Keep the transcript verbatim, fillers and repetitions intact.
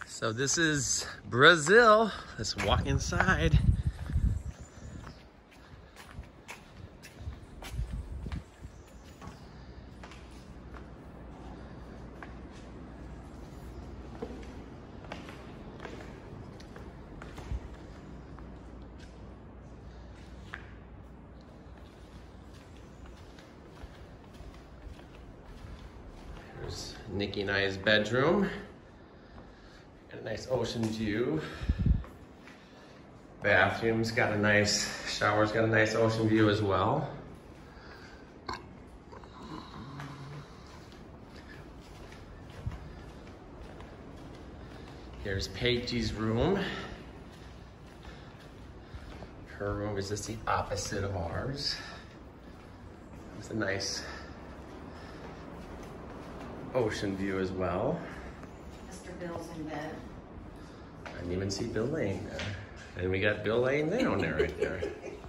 So this is Brazil. Let's walk inside. Here's Nikki and I's bedroom. Got a nice ocean view. Bathroom's got a nice, shower's got a nice ocean view as well. Here's Paige's room. Her room is just the opposite of ours. It's a nice ocean view as well. Mister Bill's in bed. I didn't even see Bill laying there. And we got Bill laying down there right there.